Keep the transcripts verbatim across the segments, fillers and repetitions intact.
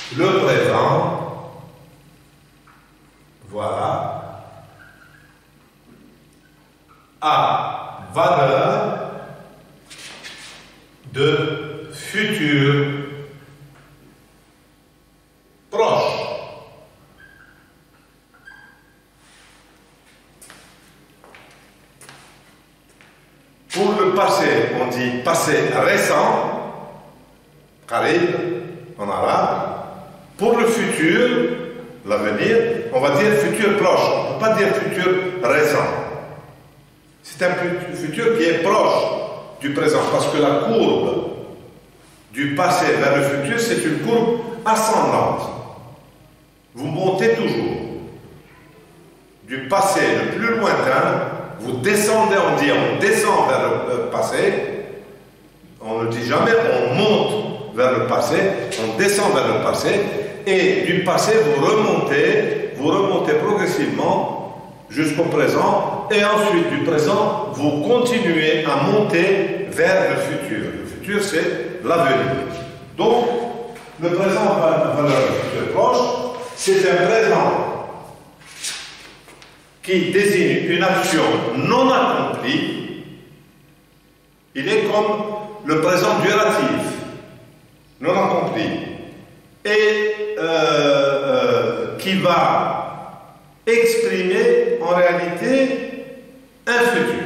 le présent, voilà, a valeur de futur proche. Pour le passé, on dit passé récent, qarib en arabe. Pour le futur, l'avenir, on va dire futur proche, on ne peut pas dire futur récent. C'est un futur qui est proche du présent, parce que la courbe du passé vers le futur, c'est une courbe ascendante. Vous montez toujours. Du passé le plus lointain, vous descendez, on dit on descend vers le passé, on ne dit jamais on monte vers le passé, on descend vers le passé, et du passé vous remontez, vous remontez progressivement jusqu'au présent, et ensuite du présent, vous continuez à monter vers le futur. Le futur, c'est l'avenir. Donc, le présent a valeur de futur proche, c'est un présent qui désigne une action non accomplie. Il est comme le présent duratif, non accompli, et euh, euh, qui va exprimer en réalité un futur.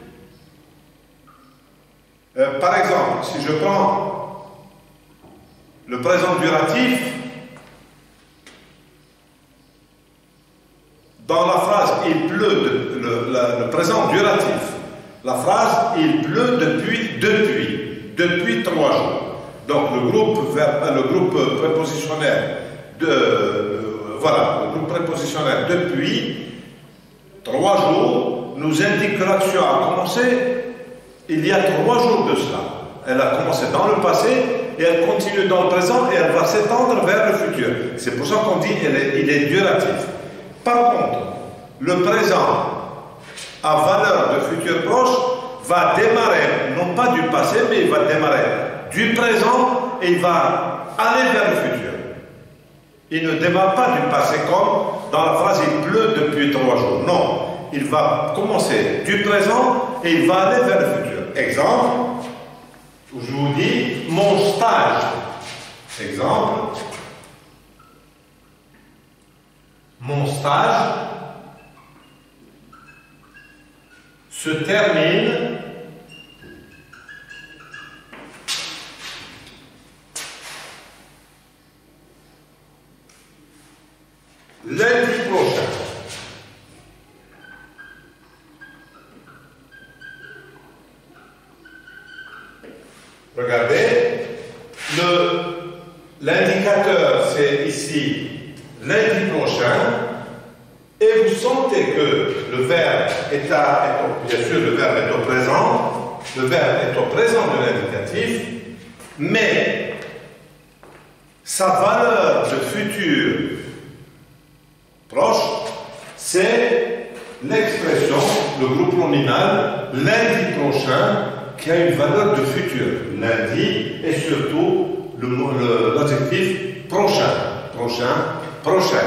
Euh, par exemple, si je prends le présent duratif, dans la phrase « il pleut », le, le, le présent duratif, la phrase « il pleut depuis, depuis, depuis trois jours ». Donc le groupe, le groupe prépositionnel de, euh, voilà, le groupe prépositionnel depuis trois jours nous indique que l'action a commencé il y a trois jours de cela. Elle a commencé dans le passé et elle continue dans le présent et elle va s'étendre vers le futur. C'est pour ça qu'on dit qu'il est, il est duratif. Par contre, le présent à valeur de futur proche va démarrer, non pas du passé, mais il va démarrer du présent et il va aller vers le futur. Il ne démarre pas du passé comme dans la phrase « il pleut depuis trois jours ». Non, il va commencer du présent et il va aller vers le futur. Exemple, je vous dis « mon stage ». Exemple, mon stage se termine lundi prochain. Regardez, l'indicateur c'est ici lundi prochain, et vous sentez que le verbe est à, est au, bien sûr le verbe est au présent, le verbe est au présent de l'indicatif, mais sa valeur de futur proche, c'est l'expression, le groupe nominal, lundi prochain, qui a une valeur de futur. Lundi et surtout l'adjectif prochain, prochain, prochain.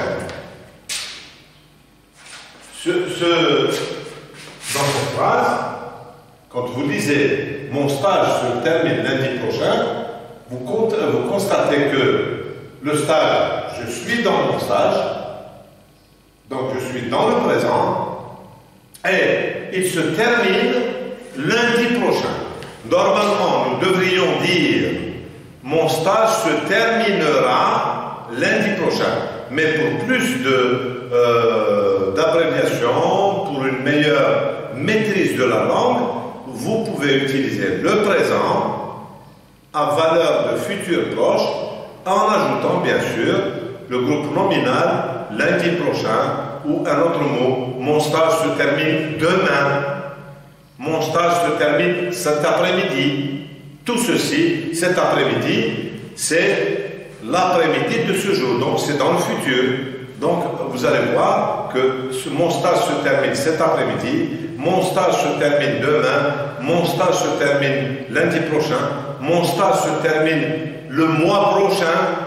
Ce, ce, dans cette phrase, quand vous lisez « mon stage se termine lundi prochain », vous, vous constatez que le stage, je suis dans mon stage, donc je suis dans le présent, et il se termine lundi prochain. Normalement, nous devrions dire « mon stage se terminera lundi prochain ». Mais pour plus de, euh, d'abréviation, pour une meilleure maîtrise de la langue, vous pouvez utiliser le présent à valeur de futur proche en ajoutant bien sûr le groupe nominal lundi prochain ou un autre mot, mon stage se termine demain, mon stage se termine cet après-midi. Tout ceci, cet après-midi, c'est l'après-midi de ce jour, donc c'est dans le futur. Donc vous allez voir que ce, mon stage se termine cet après-midi, mon stage se termine demain, mon stage se termine lundi prochain, mon stage se termine le mois prochain,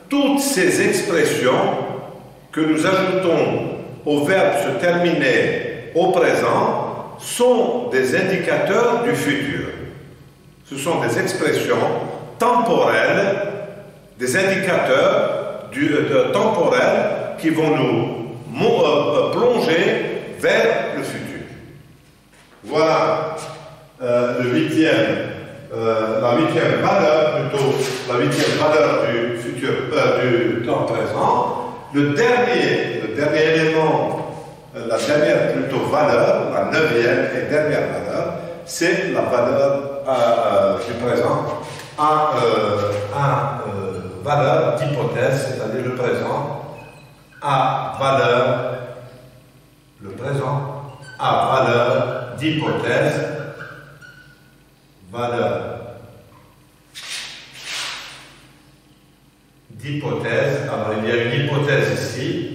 toutes ces expressions que nous ajoutons au verbe se terminer au présent sont des indicateurs du futur. Ce sont des expressions temporelles, des indicateurs du, de, temporels qui vont nous euh, plonger vers le futur. Voilà euh, le huitième, euh, la huitième valeur, plutôt la huitième valeur du futur, euh, du temps présent. Le dernier, le dernier élément, euh, la dernière plutôt valeur, la neuvième et dernière valeur, c'est la valeur euh, du présent à, euh, à euh, valeur d'hypothèse, c'est-à-dire le présent à valeur, le présent à valeur d'hypothèse, valeur d'hypothèse. Alors il y a une hypothèse ici.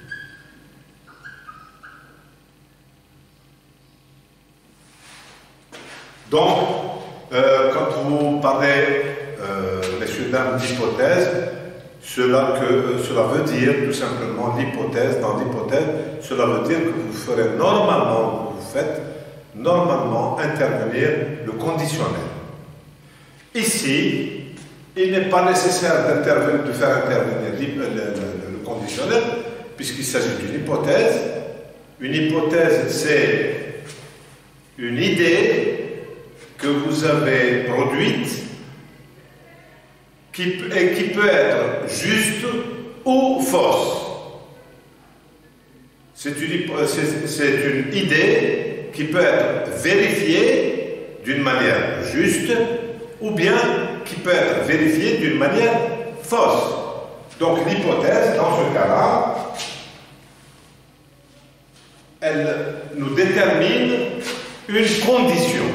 Donc, euh, quand vous parlez, euh, messieurs, dames, d'hypothèse, cela, que, cela veut dire tout simplement l'hypothèse, dans l'hypothèse, cela veut dire que vous ferez normalement, vous faites normalement intervenir le conditionnel. Ici, il n'est pas nécessaire de faire intervenir le, le, le, le conditionnel, puisqu'il s'agit d'une hypothèse. Une hypothèse, c'est une idée que vous avez produite qui, et qui peut être juste ou fausse. C'est une, c'est une idée qui peut être vérifiée d'une manière juste ou bien qui peut être vérifiée d'une manière fausse. Donc l'hypothèse, dans ce cas-là, elle nous détermine une condition.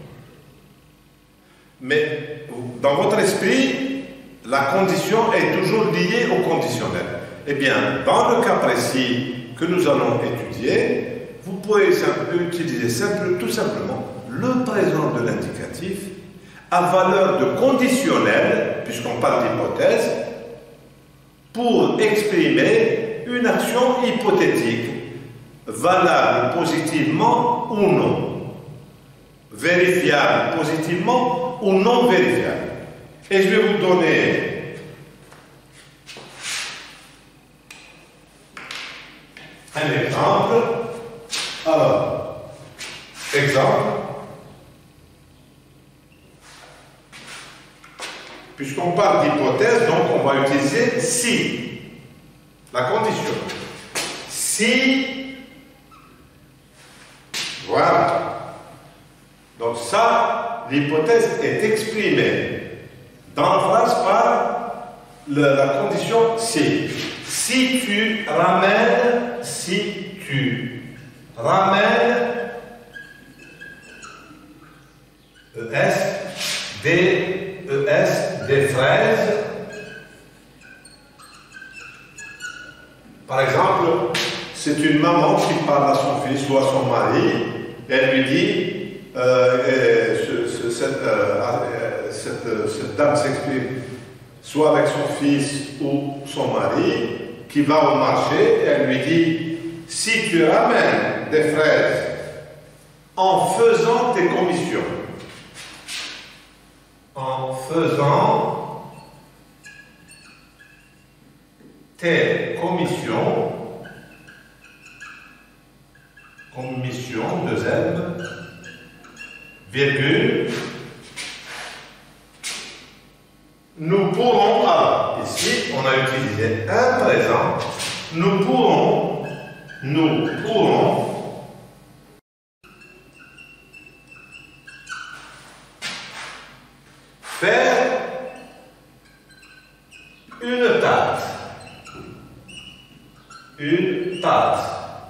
Mais dans votre esprit, la condition est toujours liée au conditionnel. Eh bien, dans le cas précis que nous allons étudier, vous pouvez utiliser simple, tout simplement le présent de l'indicatif à valeur de conditionnel, puisqu'on parle d'hypothèse, pour exprimer une action hypothétique, valable positivement ou non, vérifiable positivement ou non vérifiable. Et je vais vous donner un exemple. Alors, exemple, puisqu'on parle d'hypothèse, donc on va utiliser si, la condition. Si, voilà. Donc ça, l'hypothèse est exprimée dans la phrase par le, la condition si. Si tu ramènes, si tu ramènes E S, des E S, des fraises. Par exemple, c'est une maman qui parle à son fils ou à son mari, et elle lui dit, euh, et ce, ce, cette, euh, cette, cette dame s'exprime soit avec son fils ou son mari, qui va au marché, et elle lui dit, si tu ramènes des fraises en faisant tes commissions, en faisant tes commissions, commission, deux M, virgule, nous pourrons, alors, ici, on a utilisé un présent, nous pourrons, nous pourrons faire une tarte. Une tarte.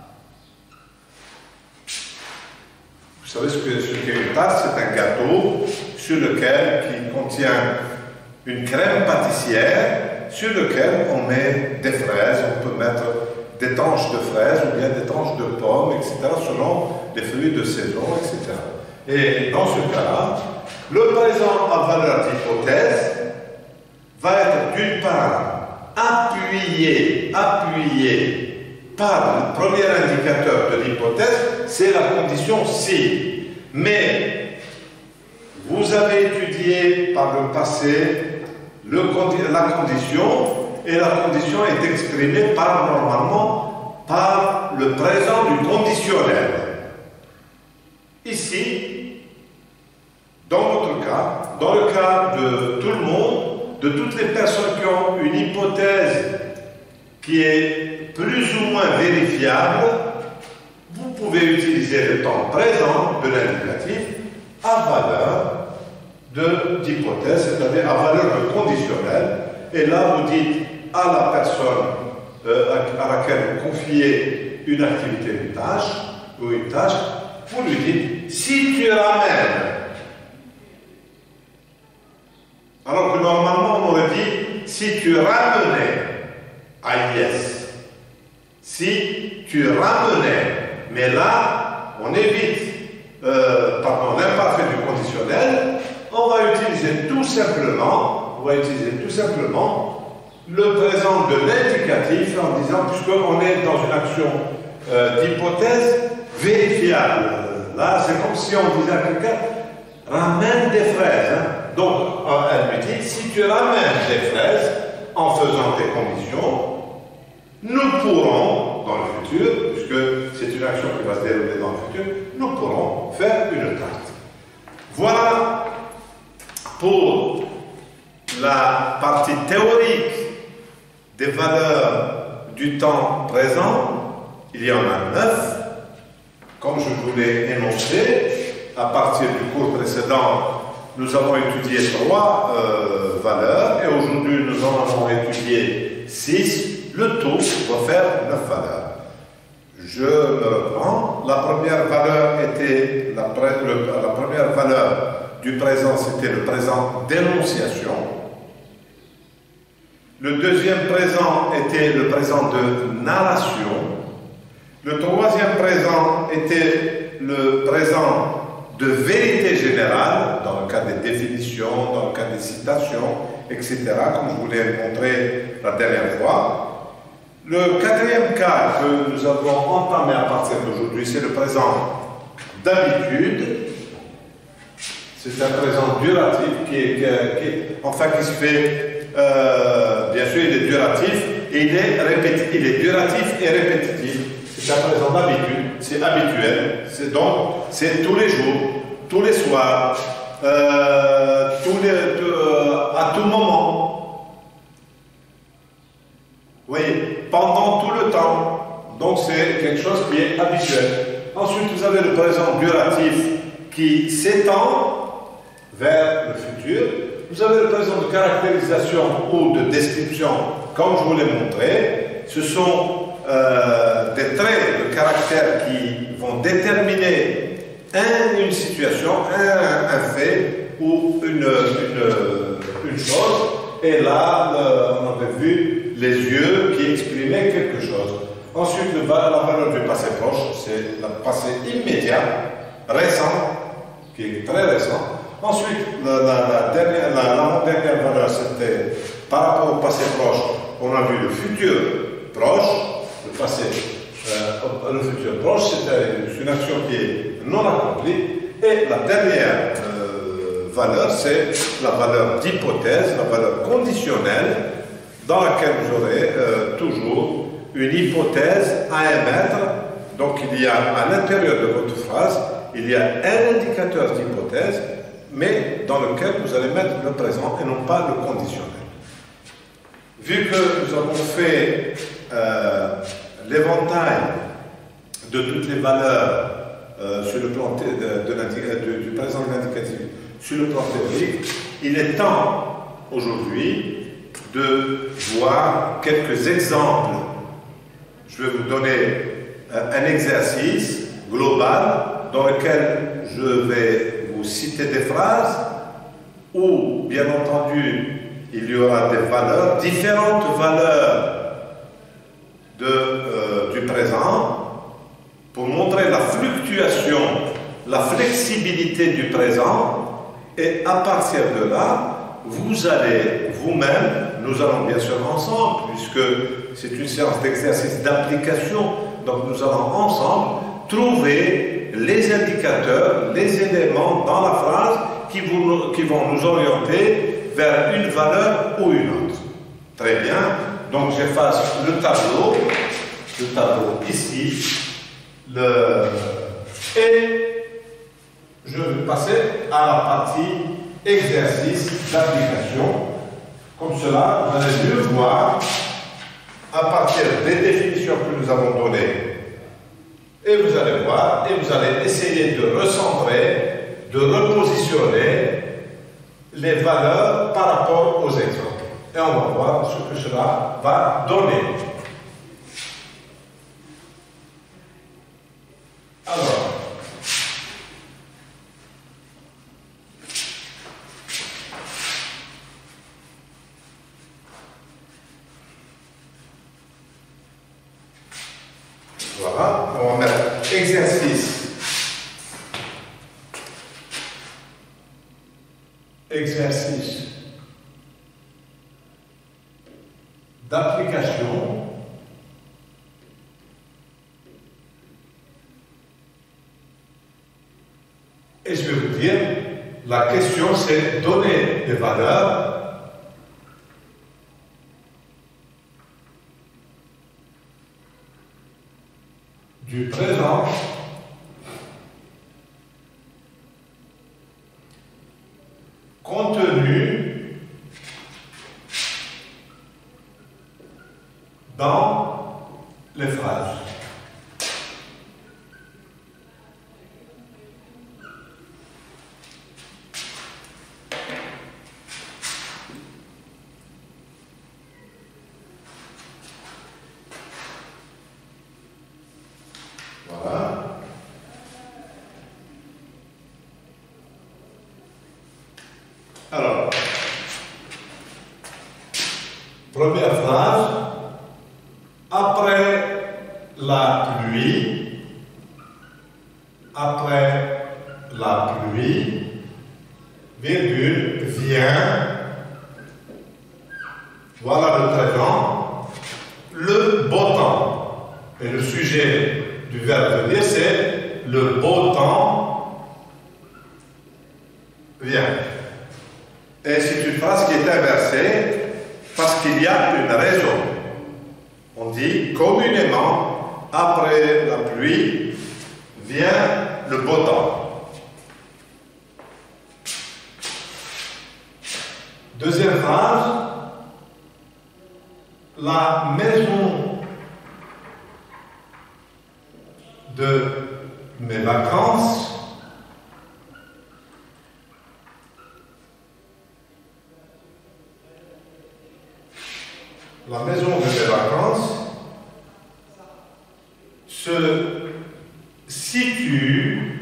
Vous savez ce que ce qu'est une tarte? C'est un gâteau sur lequel, qui contient une crème pâtissière sur lequel on met des fraises. On peut mettre des tranches de fraises ou bien des tranches de pommes, et cetera, selon les fruits de saison, et cetera. Et dans ce cas-là, le présent à valeur d'hypothèse va être d'une part appuyé, appuyé par le premier indicateur de l'hypothèse, c'est la condition si. Mais vous avez étudié par le passé le, la condition, et la condition est exprimée par, normalement par le présent du conditionnel. Ici, dans votre cas, dans le cas de tout le monde, de toutes les personnes qui ont une hypothèse qui est plus ou moins vérifiable, vous pouvez utiliser le temps présent de l'indicatif à valeur d'hypothèse, c'est-à-dire à valeur de conditionnel. Et là, vous dites à la personne euh, à laquelle vous confiez une activité, une tâche, ou une tâche, vous lui dites, si tu ramènes. Alors que normalement, on aurait dit, si tu ramenais à yes. Si tu ramenais. Mais là, on évite euh, pardon, l'imparfait du conditionnel. On va utiliser tout simplement, on va utiliser tout simplement le présent de l'indicatif en disant, puisqu'on est dans une action euh, d'hypothèse vérifiable. Là, c'est comme si on disait à quelqu'un, ramène des fraises. Hein. Donc, elle lui dit, si tu ramènes des fraises en faisant des conditions, nous pourrons, dans le futur, puisque c'est une action qui va se dérouler dans le futur, nous pourrons faire une tarte. Voilà pour la partie théorique des valeurs du temps présent. Il y en a neuf, comme je vous l'ai énoncé. À partir du cours précédent, nous avons étudié trois euh, valeurs, et aujourd'hui nous en avons étudié six. Le tout va faire neuf valeurs. Je me reprends. La première valeur était la, le, la première valeur du présent, c'était le présent d'énonciation. Le deuxième présent était le présent de narration. Le troisième présent était le présent de vérité générale, dans le cas des définitions, dans le cas des citations, et cetera, comme je vous l'ai montré la dernière fois. Le quatrième cas que nous avons entamé à partir d'aujourd'hui, c'est le présent d'habitude. C'est un présent duratif qui est, qui est, qui est, enfin, qui se fait, euh, bien sûr, il est duratif et il est répétitif. Il est duratif et répétitif. C'est un présent d'habitude, c'est habituel. C'est donc, c'est tous les jours, tous les soirs, euh, tous les, euh, à tout moment. Vous voyez, pendant tout le temps. Donc c'est quelque chose qui est habituel. Ensuite, vous avez le présent duratif qui s'étend vers le futur. Vous avez le présent de caractérisation ou de description, comme je vous l'ai montré. Ce sont euh, des traits de caractère qui vont déterminer un, une situation, un, un fait ou une, une, une chose. Et là, le, on avait vu les yeux qui exprimaient quelque chose. Ensuite, le, la valeur du passé proche, c'est le passé immédiat, récent, qui est très récent. Ensuite, la, la, la dernière, la, la dernière valeur, c'était par rapport au passé proche, on a vu le futur proche, le passé, euh, le futur proche, c'était une action qui est non accomplie. Et la dernière euh, valeur, c'est la valeur d'hypothèse, la valeur conditionnelle, dans laquelle vous aurez euh, toujours une hypothèse à émettre. Donc il y a à l'intérieur de votre phrase, il y a un indicateur d'hypothèse, mais dans lequel vous allez mettre le présent et non pas le conditionnel. Vu que nous avons fait euh, l'éventail de toutes les valeurs euh, sur le plan de, de de, du présent de l'indicatif sur le plan théorique, il est temps aujourd'hui de voir quelques exemples. Je vais vous donner un exercice global dans lequel je vais vous citer des phrases où, bien entendu, il y aura des valeurs, différentes valeurs de, euh, du présent, pour montrer la fluctuation, la flexibilité du présent, et à partir de là, vous allez vous-même nous allons bien sûr ensemble, puisque c'est une séance d'exercice d'application, donc nous allons ensemble trouver les indicateurs, les éléments dans la phrase qui, vous, qui vont nous orienter vers une valeur ou une autre. Très bien, donc j'efface le tableau, le tableau ici, le... et je vais passer à la partie exercice d'application. Comme cela, vous allez mieux voir à partir des définitions que nous avons données. Et vous allez voir, et vous allez essayer de recentrer, de repositionner les valeurs par rapport aux exemples. Et on va voir ce que cela va donner. Alors, voilà, on va mettre exercice. Exercice d'application et je vais vous dire, la question c'est donner des valeurs du présent contenu dans les phrases. Voilà. Alors, première phrase. Après la pluie, après la pluie, virgule, vient, voilà le présent, le beau temps. Et le sujet du verbe venir, c'est le beau temps vient. Et c'est une phrase qui est inversée parce qu'il y a une raison. On dit communément, après la pluie, vient le beau temps. Deuxième phrase, la maison de mes vacances La maison de mes vacances se situe,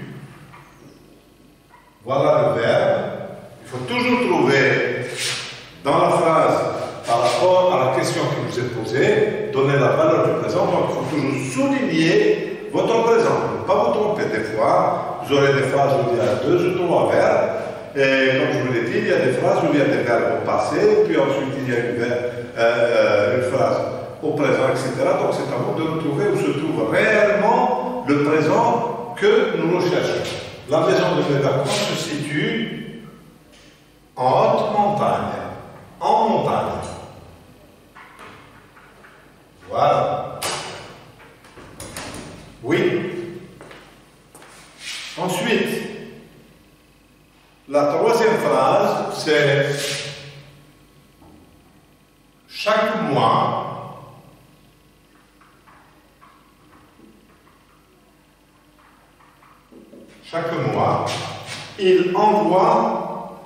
voilà le verbe, il faut toujours trouver dans la phrase par rapport à la question qui nous est posée, donner la valeur du présent, donc il faut toujours souligner votre présent, ne pas vous tromper des fois, vous aurez des phrases où il y a deux ou trois verbes, et comme je vous l'ai dit, il y a des phrases où il y a des verbes au passé, puis ensuite il y a une, verbe, euh, une phrase au présent, et cetera. Donc c'est à vous de retrouver où se trouve réellement le présent que nous recherchons. La maison de mes vacances se situe en haute montagne, en montagne. Voilà. Oui. Ensuite, la troisième phrase, c'est chaque mois, chaque mois, il envoie,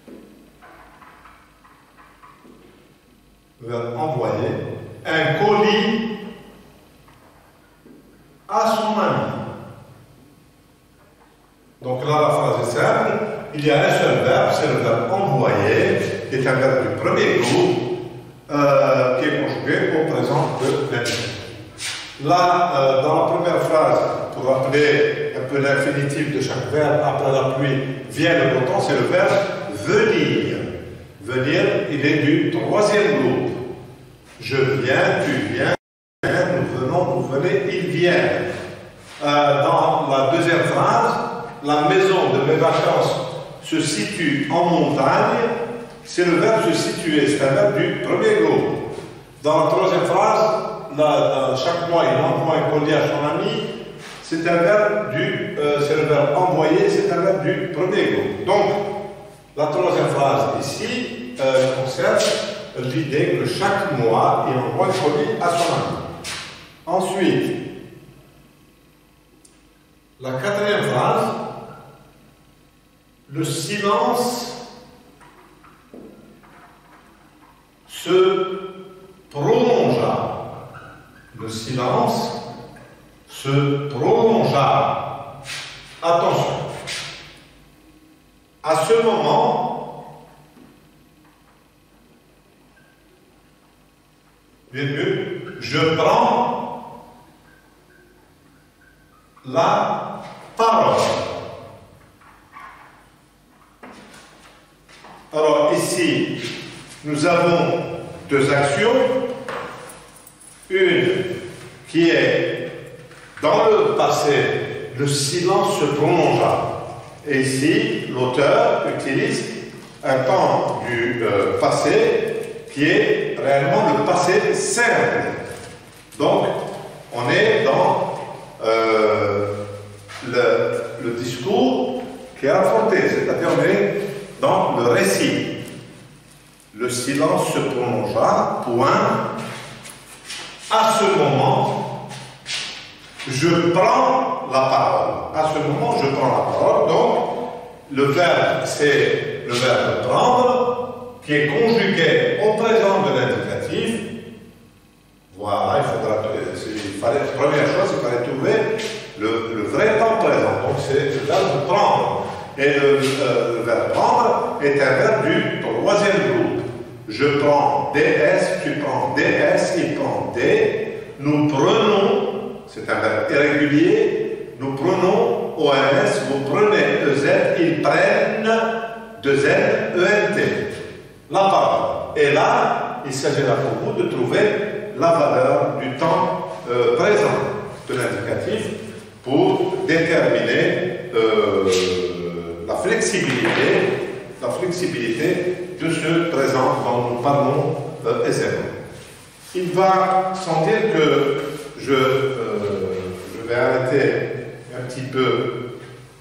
verbe envoyer, un colis à son ami. Donc là, la phrase est simple. Il y a un seul verbe, c'est le verbe envoyer, qui est un verbe du premier groupe, euh, qui est conjugué au présent de l'infinitif. Là, euh, dans la première phrase, pour rappeler un peu l'infinitif de chaque verbe, après la pluie vient le beau temps, c'est le verbe venir. Venir, il est du troisième groupe. Je viens, tu viens, nous venons, vous venez, ils viennent. Euh, dans la deuxième phrase, la maison de mes vacances se situe en montagne. C'est le verbe se situer, c'est un verbe du premier groupe. Dans la troisième phrase, la, la, chaque mois il envoie un colis à son ami. C'est un verbe du, euh, c'est le verbe envoyer, c'est un verbe du premier groupe. Donc, la troisième phrase ici euh, concerne l'idée que chaque mois, il envoie un colis à son ami. Ensuite, la quatrième phrase, le silence se prolongea. Le silence se prolongea. Attention. À ce moment, virgule, je prends la parole. Alors ici, nous avons deux actions. Une qui est dans le passé, le silence se prolongea. Et ici, l'auteur utilise un temps du euh, passé qui est réellement le passé simple. Donc, on est dans euh, le, le discours qui est affronté, c'est-à-dire on est dans le récit. Le silence se prolongea, point. À ce moment, je prends la parole. À ce moment, je prends la parole. Donc, le verbe, c'est le verbe prendre, qui est conjugué au présent de l'indicatif. Voilà, il faudra, il fallait, première chose, il fallait trouver le, le vrai temps présent. Donc, c'est le verbe prendre. Et le, euh, le verbe prendre est un verbe du troisième groupe. Je prends D S, tu prends D S, il prend D. Nous prenons, c'est un verbe irrégulier, nous prenons O N S, vous prenez E Z, ils prennent deux Z, E N T. La parole. Et là, il s'agira pour vous de trouver la valeur du temps euh, présent de l'indicatif pour déterminer euh, la flexibilité, la flexibilité de ce présent dont nous parlons euh, aisément. Il va sans dire que je, euh, je vais arrêter un petit peu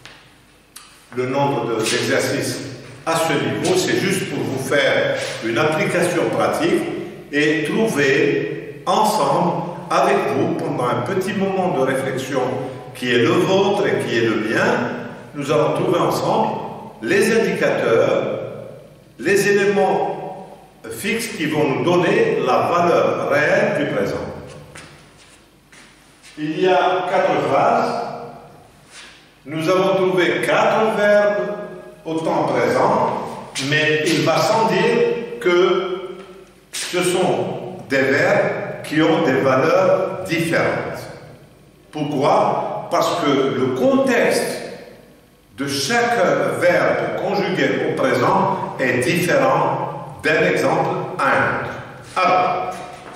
le nombre d'exercices à ce niveau. C'est juste pour vous faire une application pratique et trouver ensemble avec vous pendant un petit moment de réflexion qui est le vôtre et qui est le mien. Nous allons trouver ensemble les indicateurs, les éléments fixes qui vont nous donner la valeur réelle du présent. Il y a quatre phrases. Nous avons trouvé quatre verbes au temps présent, mais il va sans dire que ce sont des verbes qui ont des valeurs différentes. Pourquoi? Parce que le contexte de chaque verbe conjugué au présent est différent d'un exemple à un autre. Alors,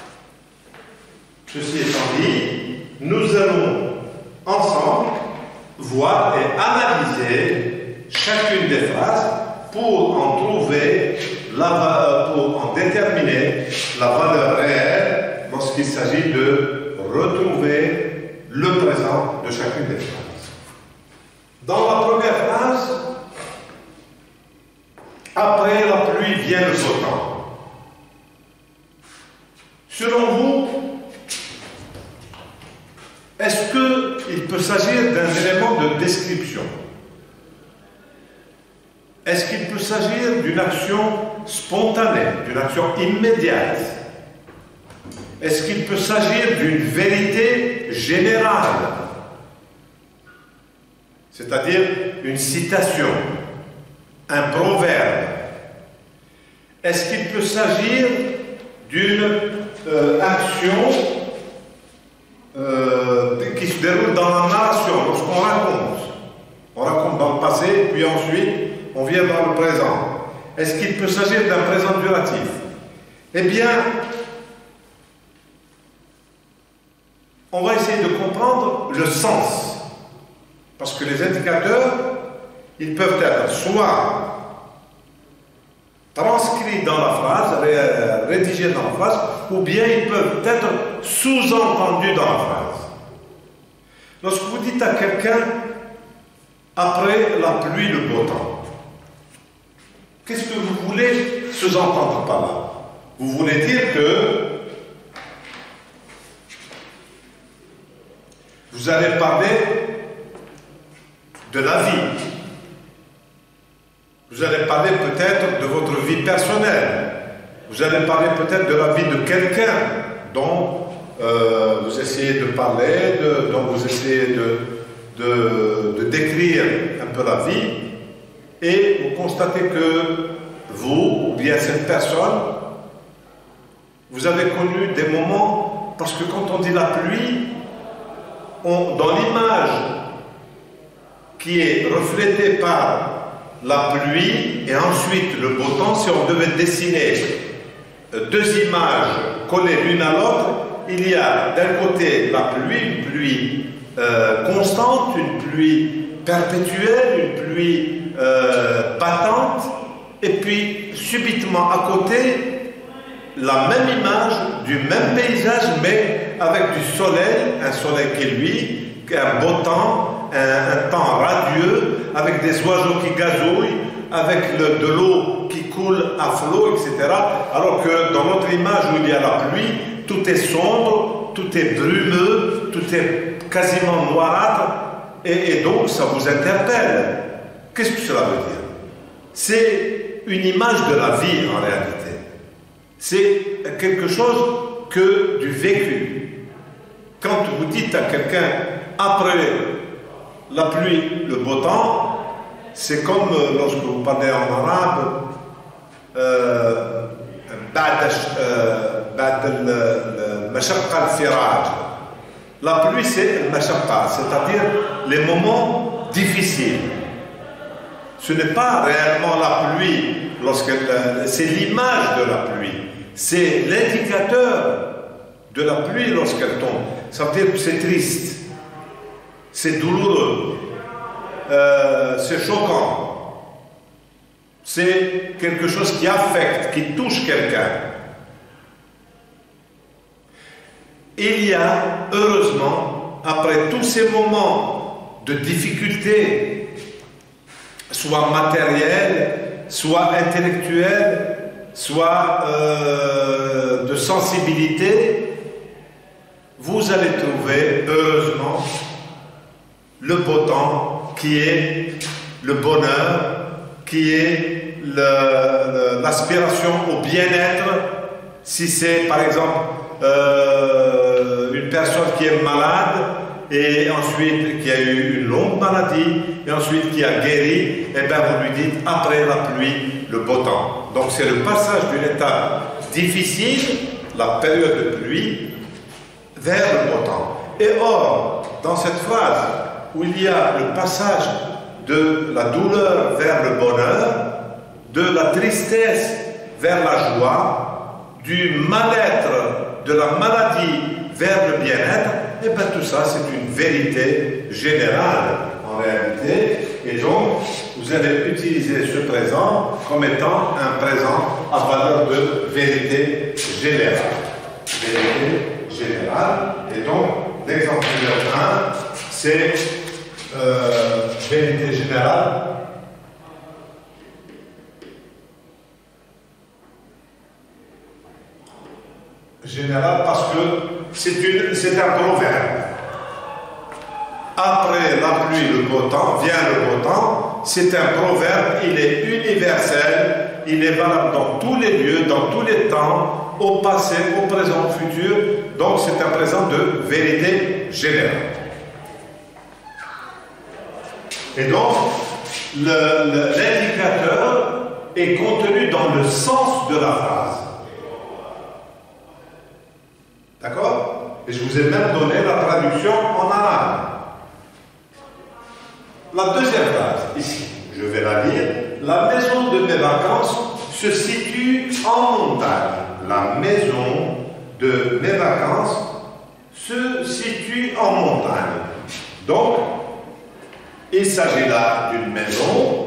ceci étant dit, nous allons ensemble voir et analyser chacune des phrases pour en trouver, la, pour en déterminer la valeur réelle lorsqu'il s'agit de retrouver le présent de chacune des phrases. Dans la première phrase, après la pluie vient le beau temps. Selon vous, est-ce qu'il peut s'agir d'un élément de description? Est-ce qu'il peut s'agir d'une action spontanée, d'une action immédiate? Est-ce qu'il peut s'agir d'une vérité générale? C'est-à-dire une citation, un proverbe. Est-ce qu'il peut s'agir d'une euh, action euh, qui se déroule dans la narration, lorsqu'on raconte? On raconte dans le passé, puis ensuite, on vient dans le présent. Est-ce qu'il peut s'agir d'un présent duratif? Eh bien, on va essayer de comprendre le sens. Parce que les indicateurs, ils peuvent être soit transcrits dans la phrase, rédigés dans la phrase, ou bien ils peuvent être sous-entendus dans la phrase. Lorsque vous dites à quelqu'un, après la pluie, le beau temps, qu'est-ce que vous voulez sous-entendre par là? Vous voulez dire que vous allez parler de la vie. Vous allez parler peut-être de votre vie personnelle. Vous allez parler peut-être de la vie de quelqu'un dont euh, vous essayez de parler, de, dont vous essayez de, de, de décrire un peu la vie. Et vous constatez que vous, ou bien cette personne, vous avez connu des moments, parce que quand on dit la pluie, on, dans l'image qui est reflétée par la pluie et ensuite le beau temps, si on devait dessiner deux images collées l'une à l'autre, il y a d'un côté la pluie, une pluie euh, constante, une pluie perpétuelle, une pluie euh, battante, et puis subitement à côté, la même image du même paysage, mais avec du soleil, un soleil qui est lui, un beau temps, un, un temps radieux, avec des oiseaux qui gazouillent, avec le, de l'eau qui coule à flot, et cetera. Alors que dans notre image où il y a la pluie, tout est sombre, tout est brumeux, tout est quasiment noirâtre, et, et donc ça vous interpelle. Qu'est-ce que cela veut dire? C'est une image de la vie en réalité. C'est quelque chose que du vécu. Quand vous dites à quelqu'un, après la pluie, le beau temps, c'est comme lorsque vous parlez en arabe, euh, la pluie c'est le mashaqqa, c'est-à-dire les moments difficiles. Ce n'est pas réellement la pluie, lorsque c'est l'image de la pluie, c'est l'indicateur de la pluie lorsqu'elle tombe. Ça veut dire que c'est triste, c'est douloureux, euh, c'est choquant, c'est quelque chose qui affecte, qui touche quelqu'un. Il y a, heureusement, après tous ces moments de difficulté, soit matériels, soit intellectuels, soit euh, de sensibilité, vous allez trouver, heureusement, le beau temps qui est le bonheur, qui est l'aspiration au bien-être. Si c'est, par exemple, euh, une personne qui est malade, et ensuite qui a eu une longue maladie, et ensuite qui a guéri, et bien vous lui dites après la pluie, le beau temps. Donc c'est le passage d'une étape difficile, la période de pluie, vers le beau temps. Et or, dans cette phrase où il y a le passage de la douleur vers le bonheur, de la tristesse vers la joie, du mal-être, de la maladie vers le bien-être, et bien tout ça c'est une vérité générale en réalité, et donc vous allez utiliser ce présent comme étant un présent à valeur de vérité générale. Vérité générale, et donc l'exemple numéro un, c'est euh, vérité générale. Général parce que c'est un proverbe. Après la pluie, le beau temps, vient le beau temps. C'est un proverbe, il est universel, il est valable dans tous les lieux, dans tous les temps, au passé, au présent, au futur. Donc c'est un présent de vérité générale. Et donc, l'indicateur est contenu dans le sens de la phrase. D'accord? Et je vous ai même donné la traduction en arabe. La deuxième phrase, ici, je vais la lire. la maison de mes vacances se situe en montagne. La maison de mes vacances se situe en montagne. Donc, il s'agit là d'une maison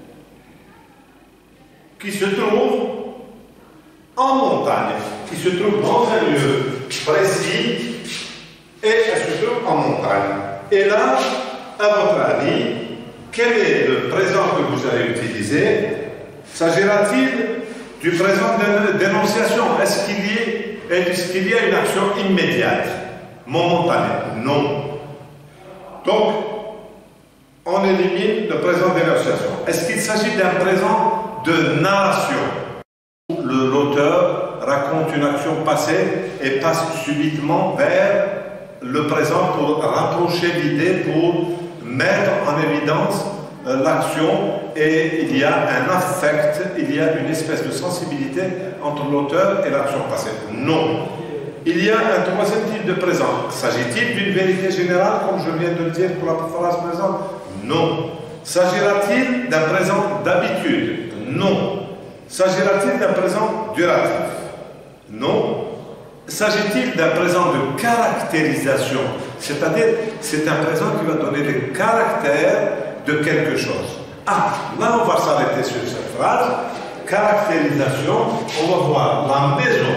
qui se trouve en montagne, qui se trouve dans un lieu précis et elle se trouve en montagne. Et là, à votre avis, quel est le présent que vous allez utiliser? S'agira-t-il du présent d'énonciation? Est-ce qu'il y, est qu'il y a une action immédiate, momentanée? Non. Donc, on élimine le présent d'énonciation. Est-ce qu'il s'agit d'un présent de narration? L'auteur raconte une action passée et passe subitement vers le présent pour rapprocher l'idée, pour mettre en évidence euh, l'action, et il y a un affect, il y a une espèce de sensibilité entre l'auteur et l'action passée. Non. Il y a un troisième type de présent. S'agit-il d'une vérité générale, comme je viens de le dire pour la phrase présente? Non. S'agira-t-il d'un présent d'habitude? Non. S'agira-t-il d'un présent duratif? Non. S'agit-il d'un présent de caractérisation? C'est-à-dire, c'est un présent qui va donner les caractères de quelque chose. Ah, là on va s'arrêter sur cette phrase. Caractérisation, on va voir la maison.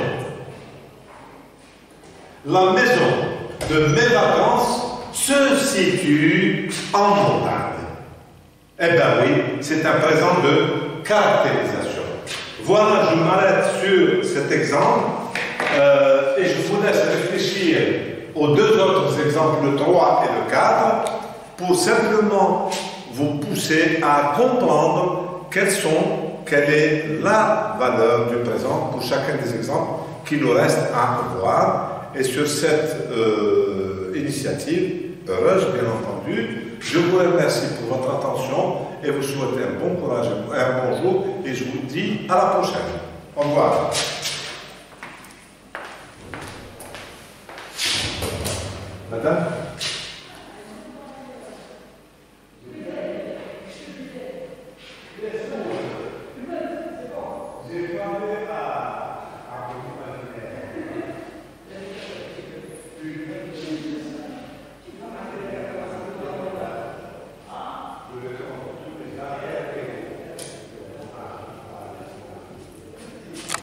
La maison de mes vacances se situe en montagne. Eh bien oui, c'est un présent de caractérisation. Voilà, je m'arrête sur cet exemple euh, et je vous laisse réfléchir aux deux autres exemples, le trois et le quatre, pour simplement vous pousser à comprendre quelles sont, quelle est la valeur du présent pour chacun des exemples qui nous reste à voir. Et sur cette euh, initiative heureuse, bien entendu, je vous remercie pour votre attention et vous souhaite un bon courage, un bon jour, et je vous dis à la prochaine. Au revoir. Madame ?